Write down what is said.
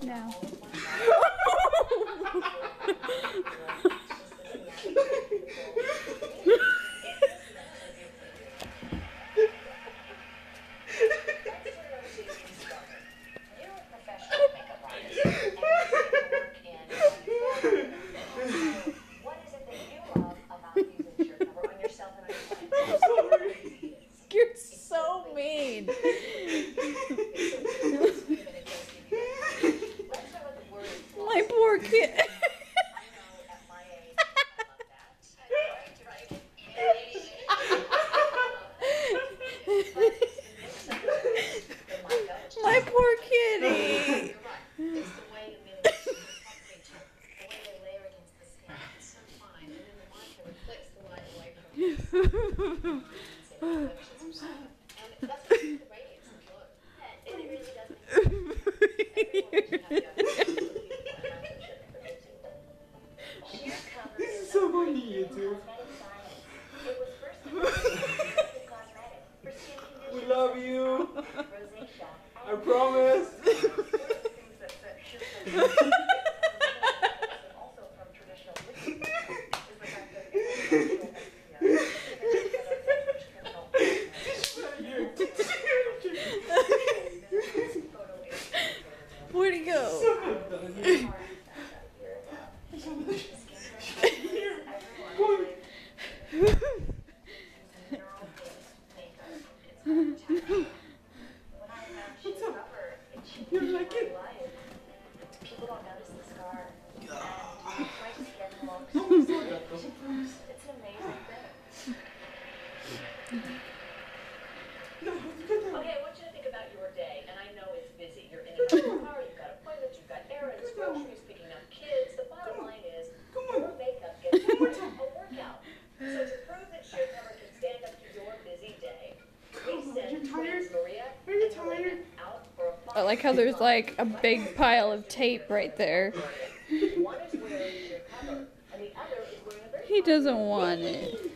now. You're so mean. My poor kid. My poor kitty. This is so funny, YouTube. We love you. I promise. Where'd he go? You like it? People don't notice the scar. And you might just get them looks. It's an amazing thing. Okay, I want you to think about your day, and I know it's busy. You're in and out of the car, you've got appointments, you've got errands, groceries, picking up kids. The bottom line is, your makeup gets a workout. So to prove that sheer cover can stand up to your busy day, we send twins Maria and Helena out for a I like how there's like a big pile of tape right there. One is wearing sheer cover, and the other is wearing a very He doesn't want it.